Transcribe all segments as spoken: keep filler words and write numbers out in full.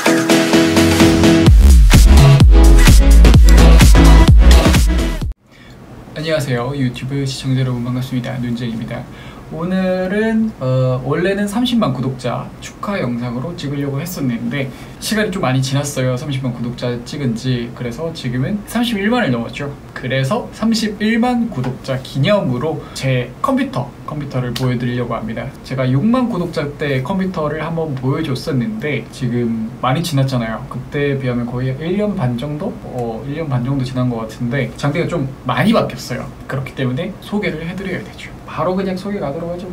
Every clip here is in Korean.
안녕하세요. 유튜브 시청자 여러분 반갑습니다. 눈쟁입니다. 오늘은 어, 원래는 삼십만 구독자 축하 영상으로 찍으려고 했었는데 시간이 좀 많이 지났어요. 삼십만 구독자 찍은지. 그래서 지금은 삼십일만을 넘었죠. 그래서 삼십일만 구독자 기념으로 제 컴퓨터 컴퓨터를 보여드리려고 합니다. 제가 육만 구독자 때 컴퓨터를 한번 보여줬었는데 지금 많이 지났잖아요. 그때에 비하면 거의 일 년 반 정도? 어, 일 년 반 정도 지난 것 같은데 장비가 좀 많이 바뀌었어요. 그렇기 때문에 소개를 해드려야 되죠. 바로 그냥 소개 가도록 하죠.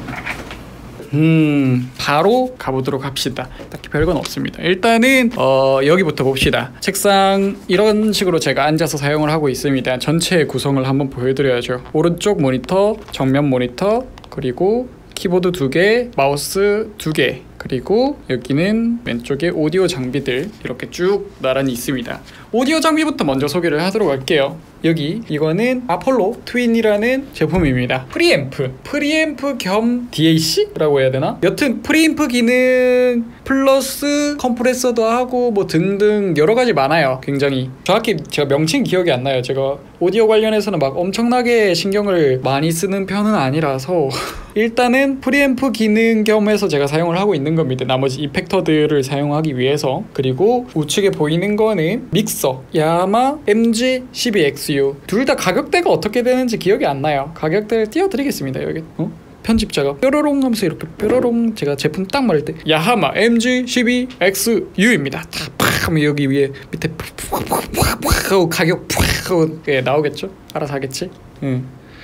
음 바로 가보도록 합시다. 딱히 별건 없습니다. 일단은 어, 여기부터 봅시다. 책상 이런 식으로 제가 앉아서 사용을 하고 있습니다. 전체 구성을 한번 보여드려야죠. 오른쪽 모니터, 정면 모니터, 그리고 키보드 두 개, 마우스 두 개, 그리고 여기는 왼쪽에 오디오 장비들 이렇게 쭉 나란히 있습니다. 오디오 장비부터 먼저 소개를 하도록 할게요. 여기 이거는 아폴로 트윈이라는 제품입니다. 프리앰프 프리앰프 겸 디에이씨라고 해야 되나? 여튼 프리앰프 기능 플러스 컴프레서도 하고 뭐 등등 여러가지 많아요. 굉장히 정확히 제가 명칭 기억이 안 나요. 제가 오디오 관련해서는 막 엄청나게 신경을 많이 쓰는 편은 아니라서 일단은 프리앰프 기능 겸해서 제가 사용을 하고 있는 겁니다. 나머지 이펙터들을 사용하기 위해서. 그리고 우측에 보이는 거는 믹서 야마 엠지 십이 엑스유. 둘 다 가격대가 어떻게 되는지 기억이 안 나요. 가격대를 띄워드리겠습니다. 여기 어? 편집자가 뾰로롱 하면서 이렇게 뾰로롱 제가 제품 딱 말할 때 야하마 엠지 십이 엑스유입니다. 팍 하면 여기 위에 밑에 팍팍팍 하고 가격 팍 하고 예, 나오겠죠? 알아서 하겠지? 응.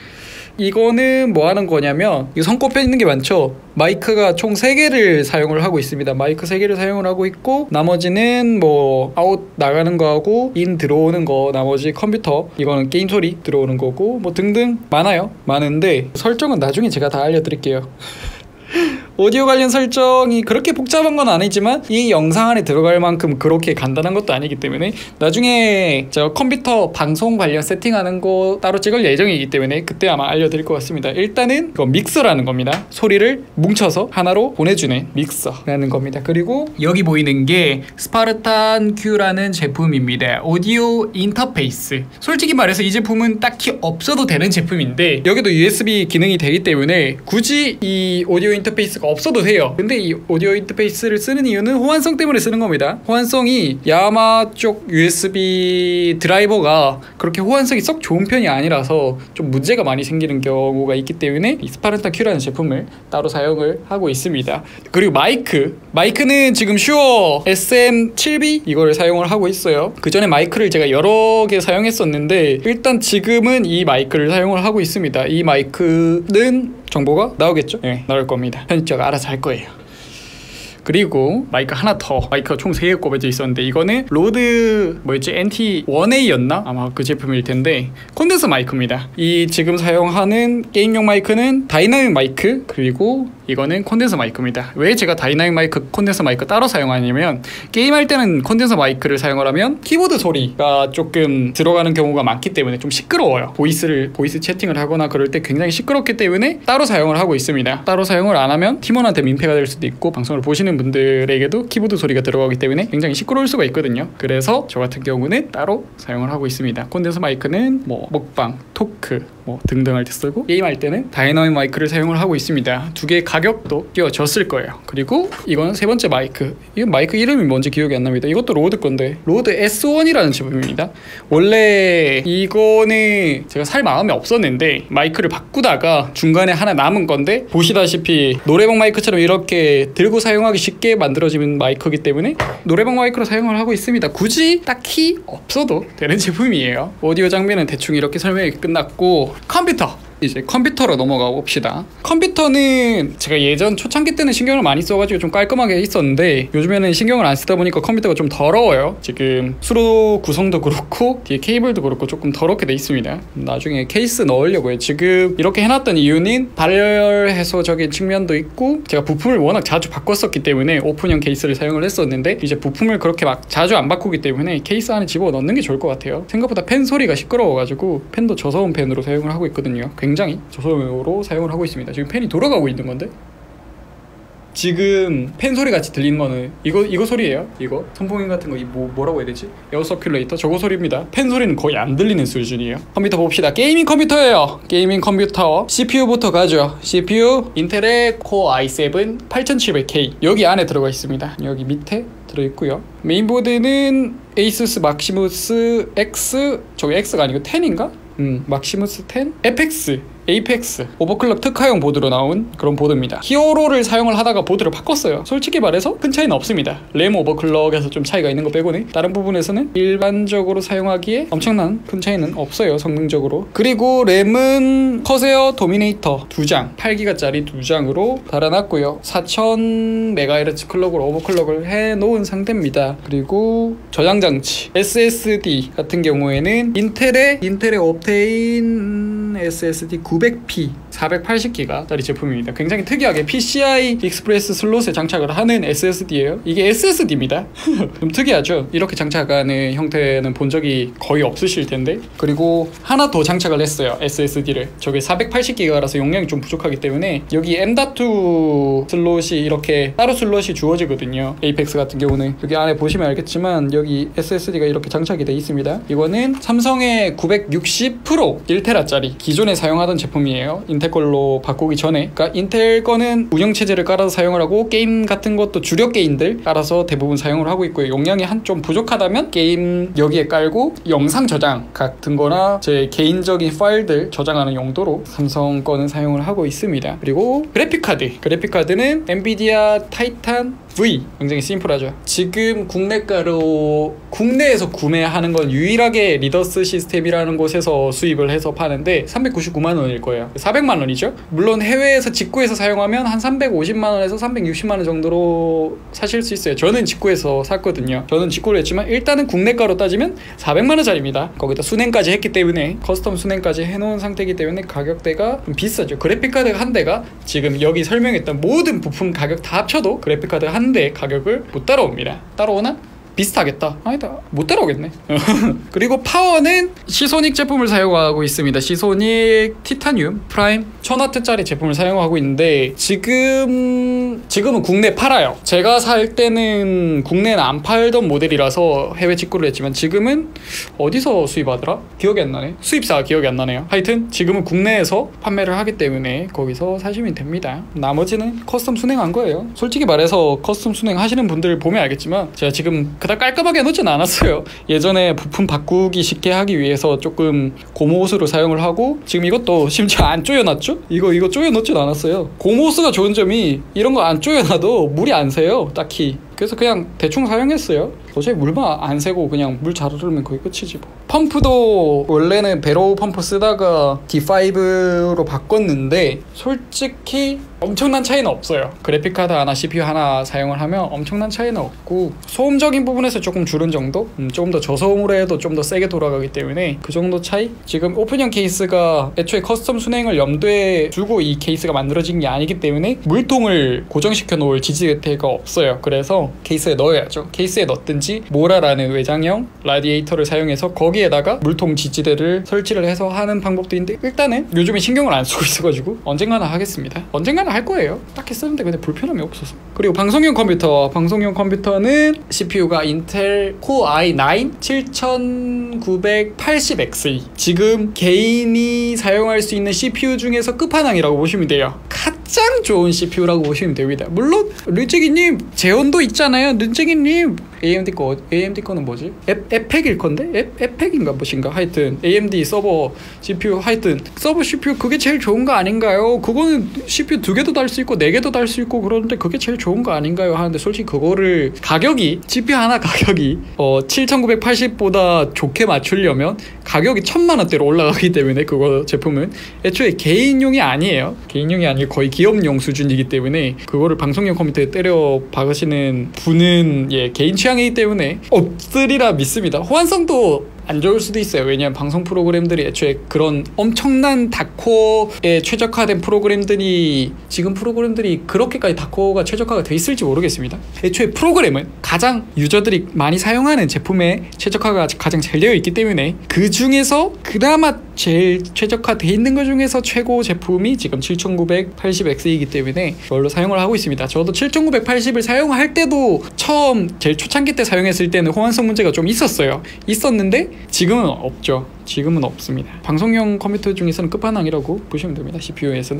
이거는 뭐 하는 거냐면 이 손꼽혀 있는 게 많죠. 마이크가 총 세 개를 사용을 하고 있습니다. 마이크 세 개를 사용을 하고 있고 나머지는 뭐 아웃 나가는 거하고 인 들어오는 거, 나머지 컴퓨터 이거는 게임 소리 들어오는 거고 뭐 등등 많아요. 많은데 설정은 나중에 제가 다 알려드릴게요. 오디오 관련 설정이 그렇게 복잡한 건 아니지만 이 영상 안에 들어갈 만큼 그렇게 간단한 것도 아니기 때문에 나중에 제가 컴퓨터 방송 관련 세팅하는 거 따로 찍을 예정이기 때문에 그때 아마 알려드릴 것 같습니다. 일단은 이거 믹서라는 겁니다. 소리를 뭉쳐서 하나로 보내주는 믹서라는 겁니다. 그리고 여기 보이는 게 스파르탄 큐라는 제품입니다. 오디오 인터페이스. 솔직히 말해서 이 제품은 딱히 없어도 되는 제품인데 여기도 유에스비 기능이 되기 때문에 굳이 이 오디오 인터페이스가 없어도 돼요. 근데 이 오디오 인터페이스를 쓰는 이유는 호환성 때문에 쓰는 겁니다. 호환성이 야마 쪽 유에스비 드라이버가 그렇게 호환성이 썩 좋은 편이 아니라서 좀 문제가 많이 생기는 경우가 있기 때문에 이 스파르탄 큐라는 제품을 따로 사용을 하고 있습니다. 그리고 마이크 마이크는 지금 슈어 에스엠 칠 비 이거를 사용을 하고 있어요. 그 전에 마이크를 제가 여러 개 사용했었는데 일단 지금은 이 마이크를 사용을 하고 있습니다. 이 마이크는 정보가 나오겠죠? 네, 나올 겁니다. 편집자가 알아서 할 거예요. 그리고 마이크 하나 더, 마이크가 총 세 개 꼽아져 있었는데 이거는 로드 뭐였지? 엔티 원 에이였나? 아마 그 제품일 텐데 콘덴서 마이크입니다. 이 지금 사용하는 게임용 마이크는 다이나믹 마이크, 그리고 이거는 콘덴서 마이크입니다. 왜 제가 다이나믹 마이크, 콘덴서 마이크 따로 사용하냐면 게임할 때는 콘덴서 마이크를 사용을 하면 키보드 소리가 조금 들어가는 경우가 많기 때문에 좀 시끄러워요. 보이스를 보이스 채팅을 하거나 그럴 때 굉장히 시끄럽기 때문에 따로 사용을 하고 있습니다. 따로 사용을 안 하면 팀원한테 민폐가 될 수도 있고 방송을 보시는 분들에게도 키보드 소리가 들어가기 때문에 굉장히 시끄러울 수가 있거든요. 그래서 저 같은 경우는 따로 사용을 하고 있습니다. 콘덴서 마이크는 뭐 먹방, 토크 뭐 등등 할 때 쓰고 게임할 때는 다이나믹 마이크를 사용을 하고 있습니다. 두 개의 가격도 끼워졌을 거예요. 그리고 이건 세 번째 마이크. 이건 마이크 이름이 뭔지 기억이 안 납니다. 이것도 로드 건데 로드 에스 원이라는 제품입니다. 원래 이거는 제가 살 마음이 없었는데 마이크를 바꾸다가 중간에 하나 남은 건데 보시다시피 노래방 마이크처럼 이렇게 들고 사용하기 쉽게 만들어지는 마이크이기 때문에 노래방 마이크로 사용을 하고 있습니다. 굳이 딱히 없어도 되는 제품이에요. 오디오 장비는 대충 이렇게 설명이 끝났고 컴퓨터! 이제 컴퓨터로 넘어가 봅시다. 컴퓨터는 제가 예전 초창기 때는 신경을 많이 써가지고 좀 깔끔하게 있었는데 요즘에는 신경을 안 쓰다 보니까 컴퓨터가 좀 더러워요. 지금 수로 구성도 그렇고 뒤에 케이블도 그렇고 조금 더럽게 돼 있습니다. 나중에 케이스 넣으려고요. 지금 이렇게 해놨던 이유는 발열해소적인 측면도 있고 제가 부품을 워낙 자주 바꿨었기 때문에 오픈형 케이스를 사용을 했었는데 이제 부품을 그렇게 막 자주 안 바꾸기 때문에 케이스 안에 집어넣는 게 좋을 것 같아요. 생각보다 펜 소리가 시끄러워가지고 펜도 저소음 펜으로 사용을 하고 있거든요. 굉장히 저소음으로 사용을 하고 있습니다. 지금 펜이 돌아가고 있는 건데 지금 팬 소리 같이 들리는 거는 이거 이거 소리예요. 이거 선풍기 같은 거 뭐 뭐라고 해야 되지? 에어 서큘레이터 저거 소리입니다. 팬 소리는 거의 안 들리는 수준이에요. 컴퓨터 봅시다. 게이밍 컴퓨터예요. 게이밍 컴퓨터 씨피유부터 가죠. 씨피유 인텔의 코어 아이 세븐 팔천칠백 케이 여기 안에 들어가 있습니다. 여기 밑에 들어있고요. 메인보드는 에이수스 막시무스 X 저기 X가 아니고 텐인가? 음 막시무스 텐? 에펙스 에이펙스 오버클럭 특화용 보드로 나온 그런 보드입니다. 히어로를 사용을 하다가 보드를 바꿨어요. 솔직히 말해서 큰 차이는 없습니다. 램 오버클럭에서 좀 차이가 있는 거 빼고는 다른 부분에서는 일반적으로 사용하기에 엄청난 큰 차이는 없어요. 성능적으로. 그리고 램은 커세어 도미네이터 두 장 팔 기가짜리 두 장으로 달아놨고요. 사천 메가헤르츠 클럭으로 오버클럭을 해놓은 상태입니다. 그리고 저장장치 에스에스디 같은 경우에는 인텔의 인텔의 옵테인 에스에스디 구백 피 사백팔십 기가짜리 제품입니다. 굉장히 특이하게 피시아이 익스프레스 슬롯에 장착을 하는 에스에스디예요. 이게 에스에스디입니다. 좀 특이하죠? 이렇게 장착하는 형태는 본 적이 거의 없으실 텐데. 그리고 하나 더 장착을 했어요. 에스에스디를. 저게 사백팔십 기가라서 용량이 좀 부족하기 때문에 여기 엠 닷 투 슬롯이 이렇게 따로 슬롯이 주어지거든요. 에이펙스 같은 경우는 여기 안에 보시면 알겠지만 여기 에스에스디가 이렇게 장착이 돼 있습니다. 이거는 삼성의 구백육십 프로 일 테라짜리 기존에 사용하던 제품이에요. 인텔 걸로 바꾸기 전에. 그러니까 인텔 거는 운영체제를 깔아서 사용을 하고 게임 같은 것도 주력 게임들 깔아서 대부분 사용을 하고 있고요. 용량이 한 좀 부족하다면 게임 여기에 깔고 영상 저장 같은 거나 제 개인적인 파일들 저장하는 용도로 삼성 거는 사용을 하고 있습니다. 그리고 그래픽카드 그래픽카드는 엔비디아 타이탄 V 굉장히 심플하죠. 지금 국내가로 국내에서 구매하는 건 유일하게 리더스 시스템이라는 곳에서 수입을 해서 파는데 삼백구십구만 원일 거예요. 사백만 원이죠. 물론 해외에서 직구해서 사용하면 한 삼백오십만 원에서 삼백육십만 원 정도로 사실 수 있어요. 저는 직구해서 샀거든요. 저는 직구를 했지만 일단은 국내가로 따지면 사백만 원짜리입니다. 거기다 순행까지 했기 때문에 커스텀 순행까지 해놓은 상태이기 때문에 가격대가 좀 비싸죠. 그래픽카드 한 대가 지금 여기 설명했던 모든 부품 가격 다 합쳐도 그래픽카드 한 대 가격을 못 따라옵니다. 따라오나? 비슷하겠다. 아니다. 못 따라오겠네. 그리고 파워는 시소닉 제품을 사용하고 있습니다. 시소닉 티타늄 프라임 천 와트짜리 제품을 사용하고 있는데 지금 지금은 국내 팔아요. 제가 살 때는 국내는 안 팔던 모델이라서 해외 직구를 했지만 지금은 어디서 수입하더라? 기억이 안 나네. 수입사가 기억이 안 나네요. 하여튼 지금은 국내에서 판매를 하기 때문에 거기서 사시면 됩니다. 나머지는 커스텀 순행한 거예요. 솔직히 말해서 커스텀 순행 하시는 분들 보면 알겠지만 제가 지금 그닥 깔끔하게 해놓진 않았어요. 예전에 부품 바꾸기 쉽게 하기 위해서 조금 고무호스로 사용을 하고 지금 이것도 심지어 안 조여놨죠? 이거 이거 조여놓진 않았어요. 고무호스가 좋은 점이 이런 거 안 조여놔도 물이 안 새요. 딱히. 그래서 그냥 대충 사용했어요. 도저히 물만 안 새고 그냥 물 잘 흐르면 거의 끝이지 뭐. 펌프도 원래는 배로우 펌프 쓰다가 디 파이브로 바꿨는데 솔직히 엄청난 차이는 없어요. 그래픽카드 하나 씨피유 하나 사용을 하면 엄청난 차이는 없고 소음적인 부분에서 조금 줄은 정도? 음, 조금 더 저소음으로 해도 좀 더 세게 돌아가기 때문에 그 정도 차이? 지금 오픈형 케이스가 애초에 커스텀 순행을 염두에 두고 이 케이스가 만들어진 게 아니기 때문에 물통을 고정시켜 놓을 지지대가 없어요. 그래서 케이스에 넣어야죠. 케이스에 넣든지 모라라는 외장형 라디에이터를 사용해서 거기에다가 물통 지지대를 설치를 해서 하는 방법도 있는데 일단은 요즘에 신경을 안 쓰고 있어가지고 언젠가는 하겠습니다. 언젠가는 할 거예요. 딱히 쓰는데 근데 불편함이 없어서. 그리고 방송용 컴퓨터 방송용 컴퓨터는 씨피유가 인텔 코어 아이 나인 칠천구백팔십 엑스이 지금 개인이 사용할 수 있는 씨피유 중에서 끝판왕이라고 보시면 돼요. 가장 좋은 씨피유라고 보시면 됩니다. 물론 르찌기님 제온도 있잖아요. 르찌기님 에이엠디 거 에이엠디 거는 뭐지? 에, 에펙일 건데? 에, 에펙인가 뭐신가? 하여튼 에이엠디 서버 씨피유 하여튼 서버 씨피유 그게 제일 좋은 거 아닌가요? 그거는 씨피유 두 개도 달 수 있고 네 개도 달 수 있고 그러는데 그게 제일 좋은 거 아닌가요? 하는데 솔직히 그거를 가격이 씨피유 하나 가격이 어 칠천구백팔십보다 좋게 맞추려면 가격이 천만 원대로 올라가기 때문에 그거 제품은 애초에 개인용이 아니에요. 개인용이 아니고 거의 기업용 수준이기 때문에 그거를 방송용 컴퓨터에 때려 박으시는 분은 예 개인 취향이기 때문에 없으리라 믿습니다. 호환성도 안 좋을 수도 있어요. 왜냐하면 방송 프로그램들이 애초에 그런 엄청난 다코어에 최적화된 프로그램들이 지금 프로그램들이 그렇게까지 다코어가 최적화가 돼 있을지 모르겠습니다. 애초에 프로그램은 가장 유저들이 많이 사용하는 제품에 최적화가 가장 잘 되어 있기 때문에 그 중에서 그나마 제일 최적화되어 있는 것 중에서 최고 제품이 지금 칠천구백팔십 엑스이기 때문에 이걸로 사용을 하고 있습니다. 저도 칠천구백팔십을 사용할 때도 처음 제일 초창기 때 사용했을 때는 호환성 문제가 좀 있었어요. 있었는데 지금은 없죠. 지금은 없습니다. 방송용 컴퓨터 중에서는 끝판왕이라고 보시면 됩니다. 씨피유에서는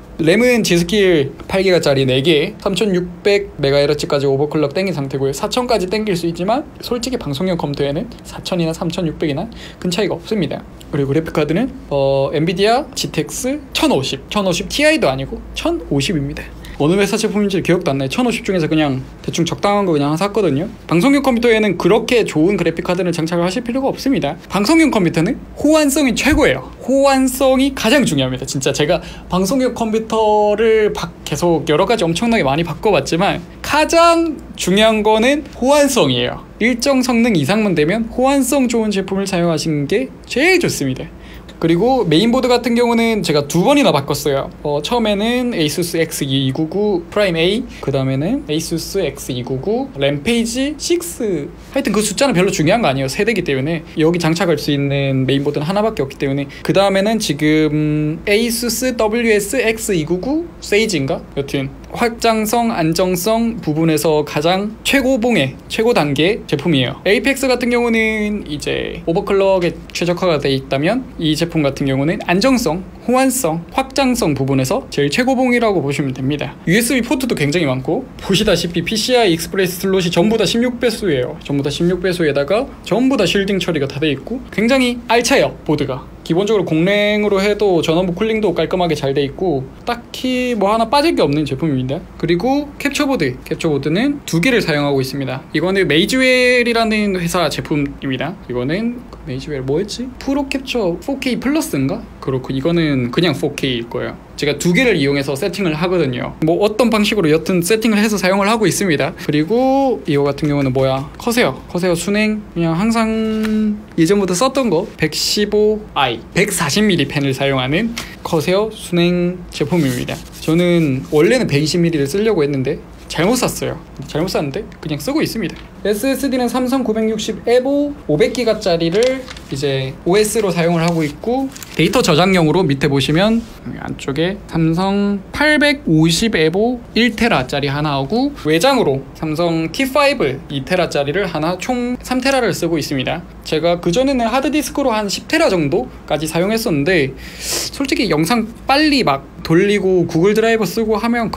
램은 G스킬 팔 기가짜리 네 개 삼천육백 메가헤르츠까지 오버클럭 땡긴 상태고요. 사천까지 땡길 수 있지만 솔직히 방송용 컴퓨터에는 사천이나 삼천육백이나 큰 차이가 없습니다. 그리고 그래픽카드는 어, 엔비디아 지티엑스 천오십 천오십 티아이도 아니고 천오십입니다. 어느 회사 제품인지 기억도 안 나요. 천오십 중에서 그냥 대충 적당한 거 그냥 하나 샀거든요. 방송용 컴퓨터에는 그렇게 좋은 그래픽카드를 장착을 하실 필요가 없습니다. 방송용 컴퓨터는 호환성이 최고예요. 호환성이 가장 중요합니다. 진짜 제가 방송용 컴퓨터를 계속 여러 가지 엄청나게 많이 바꿔봤지만 가장 중요한 거는 호환성이에요. 일정 성능 이상만 되면 호환성 좋은 제품을 사용하시는 게 제일 좋습니다. 그리고 메인보드 같은 경우는 제가 두 번이나 바꿨어요. 어, 처음에는 에이수스 엑스 이백구십구 프라임 A, 그 다음에는 에이수스 엑스 이백구십구 램페이지 육. 하여튼 그 숫자는 별로 중요한 거 아니에요. 세대기 때문에. 여기 장착할 수 있는 메인보드는 하나밖에 없기 때문에. 그 다음에는 지금 에이수스 더블유에스 엑스 이백구십구 세이지인가? 여튼 확장성, 안정성 부분에서 가장 최고봉의 최고 단계 제품이에요. 에이펙스 같은 경우는 이제 오버클럭에 최적화가 되어 있다면 이 제품 같은 경우는 안정성, 호환성, 확장성 부분에서 제일 최고봉이라고 보시면 됩니다. 유에스비 포트도 굉장히 많고 보시다시피 피시아이 익스프레스 슬롯이 전부 다 십육 배수예요. 전부 다 십육 배수에다가 전부 다 쉴딩 처리가 다 되어 있고 굉장히 알차요. 보드가 기본적으로 공랭으로 해도 전원부 쿨링도 깔끔하게 잘 돼 있고 딱히 뭐 하나 빠질 게 없는 제품입니다. 그리고 캡처보드, 캡처보드는 두 개를 사용하고 있습니다. 이거는 메이즈웰이라는 회사 제품입니다. 이거는 메이즈웰 뭐였지? 프로 캡처 포케이 플러스인가? 그렇고 이거는 그냥 포케이일 거예요. 제가 두 개를 이용해서 세팅을 하거든요. 뭐 어떤 방식으로 여튼 세팅을 해서 사용을 하고 있습니다. 그리고 이거 같은 경우는 뭐야? 커세어 커세어 순행 그냥 항상 예전부터 썼던 거 백십오 아이 백사십 밀리미터 펜을 사용하는 커세어 순행 제품입니다. 저는 원래는 백이십 밀리미터를 쓰려고 했는데 잘못 샀어요. 잘못 샀는데 그냥 쓰고 있습니다. 에스에스디는 삼성 구백육십 에보 오백 기가짜리를 이제 오에스로 사용을 하고 있고 데이터 저장용으로 밑에 보시면 여기 안쪽에 삼성 팔백오십 에보 일 테라짜리 하나 하고 외장으로 삼성 티 파이브 이 테라짜리를 하나 총 삼 테라를 쓰고 있습니다. 제가 그전에는 하드디스크로 한 십 테라 정도까지 사용했었는데 솔직히 영상 빨리 막 돌리고 구글 드라이버 쓰고 하면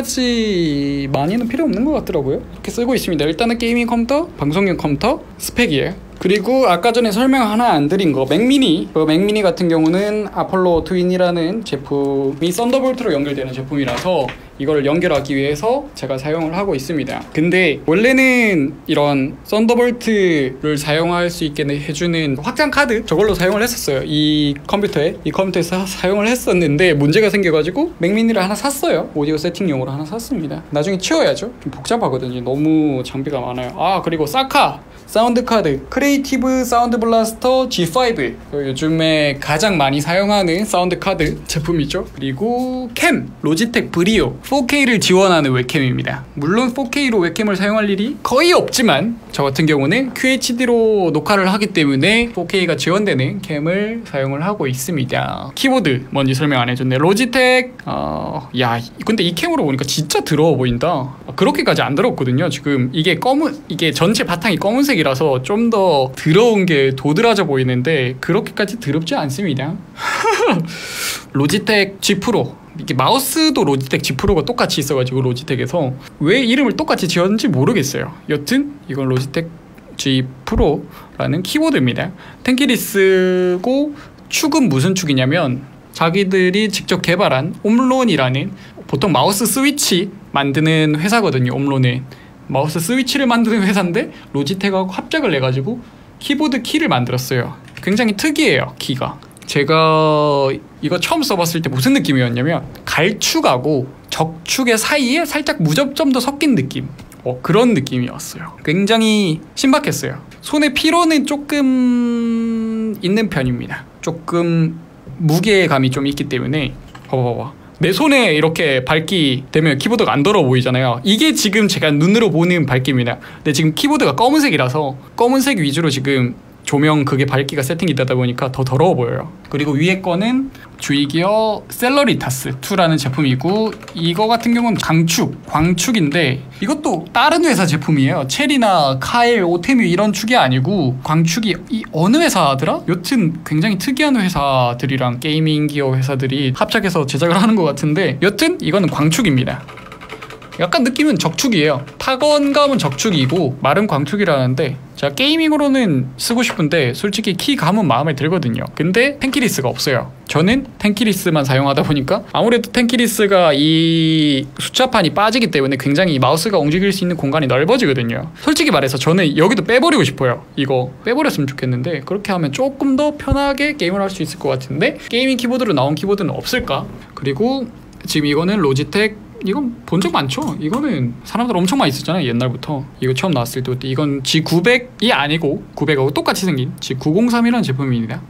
그렇게까지 많이는 필요 없는 것 같더라고요. 이렇게 쓰고 있습니다. 일단은 게이밍 컴퓨터, 방송용 컴퓨터 스펙이에요. 그리고 아까 전에 설명 하나 안 드린 거 맥미니. 그 맥미니 같은 경우는 아폴로 트윈이라는 제품이 썬더볼트로 연결되는 제품이라서 이걸 연결하기 위해서 제가 사용을 하고 있습니다. 근데 원래는 이런 썬더볼트를 사용할 수 있게 해주는 확장 카드 저걸로 사용을 했었어요. 이 컴퓨터에 이 컴퓨터에서 사용을 했었는데 문제가 생겨가지고 맥미니를 하나 샀어요. 오디오 세팅용으로 하나 샀습니다. 나중에 치워야죠. 좀 복잡하거든요. 너무 장비가 많아요. 아 그리고 사카 사운드 카드 크리에이티브 사운드 블라스터 지 파이브 요즘에 가장 많이 사용하는 사운드 카드 제품이죠. 그리고 캠 로지텍 브리오 포케이를 지원하는 웹캠입니다. 물론 포케이로 웹캠을 사용할 일이 거의 없지만 저 같은 경우는 큐에이치디로 녹화를 하기 때문에 포케이가 지원되는 캠을 사용을 하고 있습니다. 키보드 뭔지 설명 안 해줬네. 로지텍 어... 야 근데 이 캠으로 보니까 진짜 더러워 보인다. 그렇게까지 안 더럽거든요. 지금 이게 검은 이게 전체 바탕이 검은색이라서 좀 더 더러운 게 도드라져 보이는데 그렇게까지 더럽지 않습니다. 로지텍 G 프로 이게 마우스도 로지텍 G 프로가 똑같이 있어가지고 로지텍에서 왜 이름을 똑같이 지었는지 모르겠어요. 여튼 이건 로지텍 G 프로라는 키보드입니다. 텐키리 쓰고 축은 무슨 축이냐면 자기들이 직접 개발한 옴론이라는 보통 마우스 스위치 만드는 회사거든요. 옴론은 마우스 스위치를 만드는 회사인데 로지텍하고 합작을 해가지고 키보드 키를 만들었어요. 굉장히 특이해요. 키가 제가 이거 처음 써봤을 때 무슨 느낌이었냐면 갈축하고 적축의 사이에 살짝 무접점도 섞인 느낌 어, 그런 느낌이었어요. 굉장히 신박했어요. 손의 피로는 조금 있는 편입니다. 조금 무게감이 좀 있기 때문에 봐봐 봐봐 내 손에 이렇게 밝기 되면 키보드가 안 더러워 보이잖아요. 이게 지금 제가 눈으로 보는 밝기입니다. 근데 지금 키보드가 검은색이라서 검은색 위주로 지금 조명 그게 밝기가 세팅이 되다 보니까 더 더러워 보여요. 그리고 위에 거는 주이기어 셀러리타스 이라는 제품이고, 이거 같은 경우는 강축, 광축인데 이것도 다른 회사 제품이에요. 체리나 카일, 오테뮤 이런 축이 아니고 광축이 이 어느 회사더라? 여튼 굉장히 특이한 회사들이랑 게이밍 기어 회사들이 합작해서 제작을 하는 것 같은데, 여튼 이거는 광축입니다. 약간 느낌은 적축이에요. 타건감은 적축이고 말은 광축이라는데, 제가 게이밍으로는 쓰고 싶은데 솔직히 키감은 마음에 들거든요. 근데 텐키리스가 없어요. 저는 텐키리스만 사용하다 보니까 아무래도 텐키리스가 이 숫자판이 빠지기 때문에 굉장히 마우스가 움직일 수 있는 공간이 넓어지거든요. 솔직히 말해서 저는 여기도 빼버리고 싶어요. 이거 빼버렸으면 좋겠는데, 그렇게 하면 조금 더 편하게 게임을 할 수 있을 것 같은데, 게이밍 키보드로 나온 키보드는 없을까? 그리고 지금 이거는 로지텍, 이건 본 적 많죠? 이거는 사람들 엄청 많이 쓰잖아요, 옛날부터. 이거 처음 나왔을 때부터. 이건 지 구백이 아니고 구백하고 똑같이 생긴 지 구공삼이라는 제품입니다.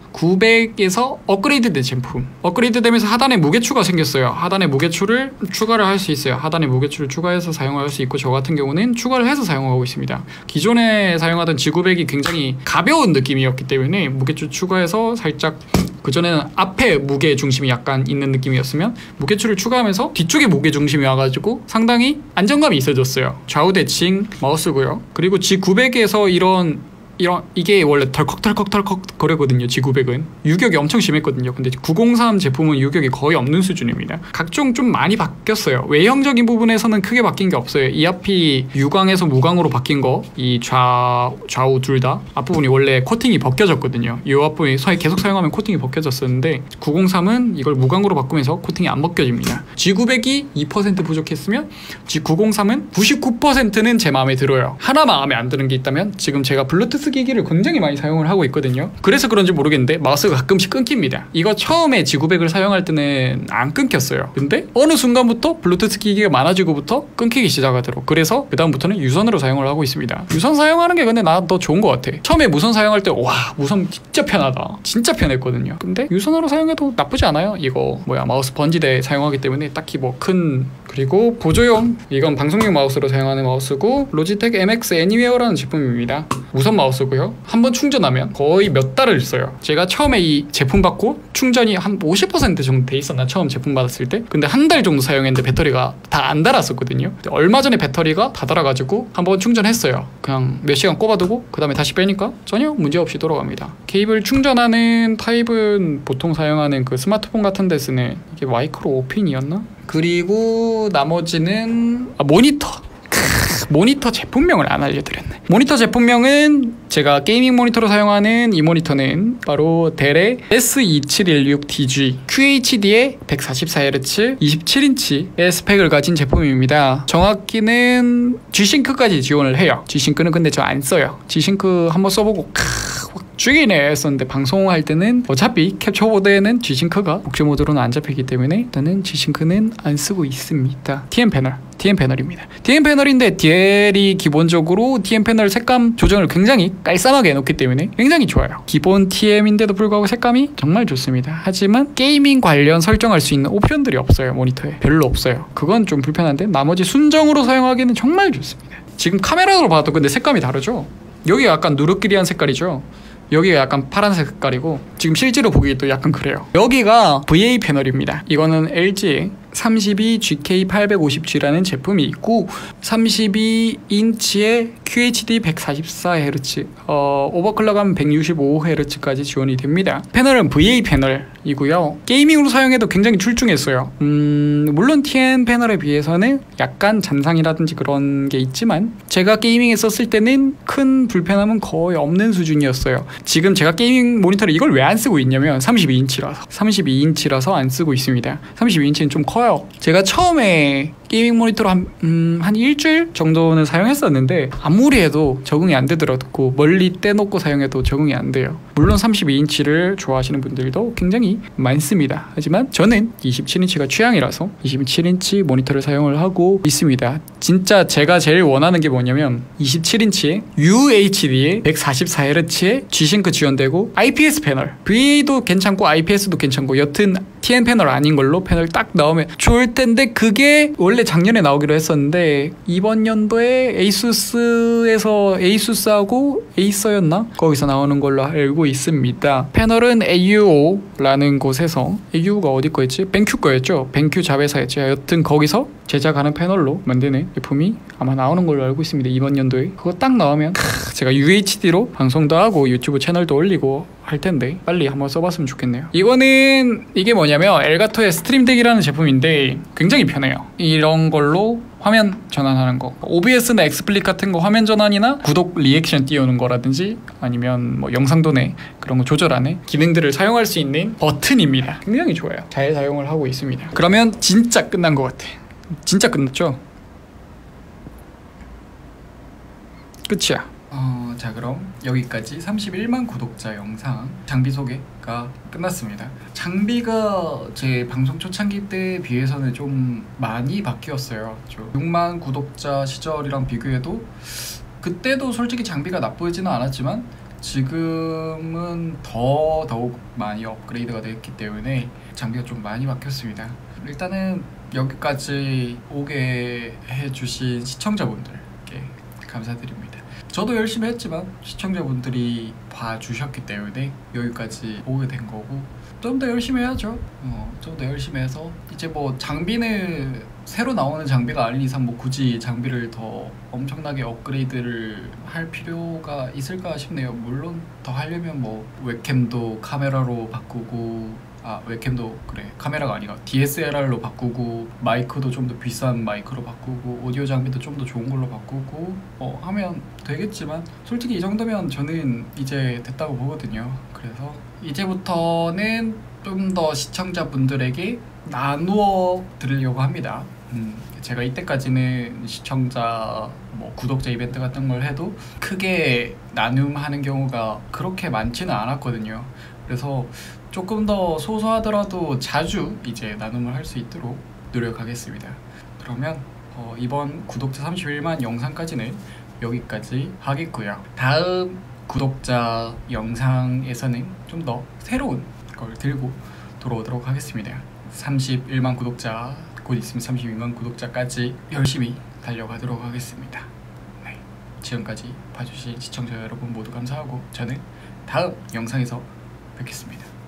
구백에서 업그레이드된 제품. 업그레이드 되면서 하단에 무게추가 생겼어요. 하단에 무게추를 추가를 할 수 있어요. 하단에 무게추를 추가해서 사용할 수 있고, 저 같은 경우는 추가를 해서 사용하고 있습니다. 기존에 사용하던 지 구백이 굉장히 가벼운 느낌이었기 때문에 무게추 추가해서 살짝, 그전에는 앞에 무게 중심이 약간 있는 느낌이었으면 무게추를 추가하면서 뒤쪽에 무게 중심이 와가지고 상당히 안정감이 있어졌어요. 좌우 대칭 마우스고요. 그리고 지 구백에서 이런 이런 이게 원래 덜컥덜컥덜컥 거리거든요. 지 구백은 유격이 엄청 심했거든요. 근데 구공삼 제품은 유격이 거의 없는 수준입니다. 각종 좀 많이 바뀌었어요. 외형적인 부분에서는 크게 바뀐 게 없어요. 이 앞이 유광에서 무광으로 바뀐 거, 이 좌, 좌우 둘 다 앞부분이 원래 코팅이 벗겨졌거든요. 이 앞부분이 계속 사용하면 코팅이 벗겨졌었는데, 구공삼은 이걸 무광으로 바꾸면서 코팅이 안 벗겨집니다. 지 구백이 이 퍼센트 부족했으면 지 구공삼은 구십구 퍼센트는 제 마음에 들어요. 하나 마음에 안 드는 게 있다면, 지금 제가 블루투스 기기를 굉장히 많이 사용을 하고 있거든요. 그래서 그런지 모르겠는데 마우스가 가끔씩 끊깁니다. 이거 처음에 지 구백을 사용할 때는 안 끊겼어요. 근데 어느 순간부터 블루투스 기기가 많아지고부터 끊기기 시작하더라고. 그래서 그 다음부터는 유선으로 사용을 하고 있습니다. 유선 사용하는 게 근데 나 더 좋은 것 같아. 처음에 무선 사용할 때 와, 무선 진짜 편하다, 진짜 편했거든요. 근데 유선으로 사용해도 나쁘지 않아요. 이거 뭐야, 마우스 번지대 사용하기 때문에 딱히 뭐 큰. 그리고 보조용, 이건 방송용 마우스로 사용하는 마우스고, 로지텍 엠엑스 애니웨어라는 제품입니다. 무선 마우스고요. 한번 충전하면 거의 몇 달을 써요. 제가 처음에 이 제품 받고 충전이 한 오십 퍼센트 정도 돼 있었나, 처음 제품 받았을 때. 근데 한 달 정도 사용했는데 배터리가 다 안 닳았었거든요. 얼마 전에 배터리가 다 닳아가지고 한번 충전했어요. 그냥 몇 시간 꼽아두고 그 다음에 다시 빼니까 전혀 문제없이 돌아갑니다. 케이블 충전하는 타입은 보통 사용하는 그 스마트폰 같은 데 쓰는 이게 마이크로 오 핀이었나? 그리고 나머지는 아, 모니터. 모니터 제품명을 안 알려드렸네. 모니터 제품명은 제가 게이밍 모니터로 사용하는 이 모니터는 바로 델의 에스 이칠일육 디 지 큐에이치디의 백사십사 헤르츠 이십칠 인치의 스펙을 가진 제품입니다. 정확히는 G싱크까지 지원을 해요. G싱크는 근데 저 안 써요. G싱크 한번 써보고 죽이네 했었는데, 방송할 때는 어차피 캡처보드에는 G싱크가 복제 모드로는 안 잡히기 때문에 일단은 G싱크는 안 쓰고 있습니다. 티엠 패널, 티엠 패널입니다. 티엠 패널인데 디엘이 기본적으로 티엠 패널 색감 조정을 굉장히 깔쌈하게 해놓기 때문에 굉장히 좋아요. 기본 티엠인데도 불구하고 색감이 정말 좋습니다. 하지만 게이밍 관련 설정할 수 있는 옵션들이 없어요. 모니터에 별로 없어요. 그건 좀 불편한데 나머지 순정으로 사용하기는 정말 좋습니다. 지금 카메라로 봐도 근데 색감이 다르죠? 여기가 약간 누르끼리한 색깔이죠? 여기가 약간 파란색 색깔이고, 지금 실제로 보기에도 약간 그래요. 여기가 브이에이 패널입니다. 이거는 엘지의 삼십이 지케이 팔백오십 지라는 제품이 있고, 삼십이 인치의 큐에이치디 백사십사 헤르츠, 어, 오버클럭하면 백육십오 헤르츠까지 지원이 됩니다. 패널은 브이에이 패널이고요. 게이밍으로 사용해도 굉장히 출중했어요. 음, 물론 티엔 패널에 비해서는 약간 잔상이라든지 그런 게 있지만, 제가 게이밍에 썼을 때는 큰 불편함은 거의 없는 수준이었어요. 지금 제가 게이밍 모니터를 이걸 왜 안 쓰고 있냐면 삼십이 인치라서 삼십이 인치라서 안 쓰고 있습니다. 삼십이 인치는 좀 커요. 제가 처음에 게이밍 모니터로 한, 음, 한 일주일 정도는 사용했었는데 아무리 해도 적응이 안 되더라고. 멀리 떼놓고 사용해도 적응이 안 돼요. 물론 삼십이 인치를 좋아하시는 분들도 굉장히 많습니다. 하지만 저는 이십칠 인치가 취향이라서 이십칠 인치 모니터를 사용을 하고 있습니다. 진짜 제가 제일 원하는 게 뭐냐면 이십칠 인치에 유에이치디에 백사십사 헤르츠에 G싱크 지원되고 아이피에스 패널, 브이에이도 괜찮고 아이피에스도 괜찮고, 여튼 티엔 패널 아닌 걸로 패널 딱 나오면 좋을 텐데, 그게 원래 원래 작년에 나오기로 했었는데 이번 연도에 에이수스에서 에이수스하고 에이서였나? 거기서 나오는 걸로 알고 있습니다. 패널은 에이유오라는 곳에서, 에이유오가 어디 거였지? 뱅큐 거였죠? 뱅큐 자회사였죠. 여튼 거기서 제작하는 패널로 만드는 제품이 아마 나오는 걸로 알고 있습니다. 이번 연도에. 그거 딱 나오면 크, 제가 유에이치디로 방송도 하고 유튜브 채널도 올리고 할 텐데 빨리 한번 써봤으면 좋겠네요. 이거는 이게 뭐냐면 엘가토의 스트림덱이라는 제품인데 굉장히 편해요. 이런 걸로 화면 전환하는 거, 오비에스나 엑스플릿 같은 거 화면 전환이나 구독 리액션 띄우는 거라든지 아니면 뭐 영상도내 그런 거 조절하는 기능들을 사용할 수 있는 버튼입니다. 굉장히 좋아요. 잘 사용을 하고 있습니다. 그러면 진짜 끝난 것 같아. 진짜 끝났죠? 끝이야. 어, 자 그럼 여기까지 삼십일만 구독자 영상 장비 소개가 끝났습니다. 장비가 제 방송 초창기 때에 비해서는 좀 많이 바뀌었어요. 육만 구독자 시절이랑 비교해도 그때도 솔직히 장비가 나쁘지는 않았지만 지금은 더 더욱 많이 업그레이드가 됐기 때문에 장비가 좀 많이 바뀌었습니다. 일단은 여기까지 오게 해주신 시청자분들께 감사드립니다. 저도 열심히 했지만 시청자분들이 봐주셨기 때문에 여기까지 오게 된 거고, 좀 더 열심히 해야죠. 어, 좀 더 열심히 해서 이제 뭐 장비는 새로 나오는 장비가 아닌 이상 뭐 굳이 장비를 더 엄청나게 업그레이드를 할 필요가 있을까 싶네요. 물론 더 하려면 뭐 웹캠도 카메라로 바꾸고, 아 웹캠도 그래 카메라가 아니라 디에스엘알로 바꾸고, 마이크도 좀 더 비싼 마이크로 바꾸고, 오디오 장비도 좀 더 좋은 걸로 바꾸고 어, 하면 되겠지만 솔직히 이 정도면 저는 이제 됐다고 보거든요. 그래서 이제부터는 좀 더 시청자분들에게 나누어 드리려고 합니다. 음, 제가 이때까지는 시청자 뭐 구독자 이벤트 같은 걸 해도 크게 나눔하는 경우가 그렇게 많지는 않았거든요. 그래서 조금 더 소소하더라도 자주 이제 나눔을 할 수 있도록 노력하겠습니다. 그러면 어, 이번 구독자 삼십일만 영상까지는 여기까지 하겠고요. 다음 구독자 영상에서는 좀 더 새로운 걸 들고 돌아오도록 하겠습니다. 삼십일만 구독자 곧 있으면 삼십이만 구독자까지 열심히 달려가도록 하겠습니다. 네, 지금까지 봐주신 시청자 여러분 모두 감사하고 저는 다음 영상에서 뵙겠습니다.